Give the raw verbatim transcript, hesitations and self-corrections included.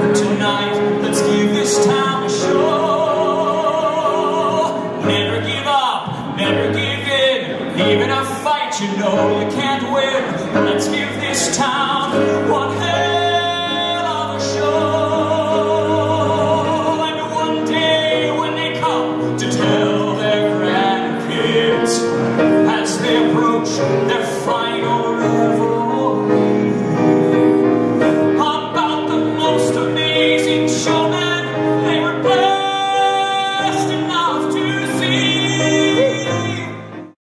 Tonight, let's give this town a show. Never give up, never give in. Even a fight you know you can't win. Let's give this town one hell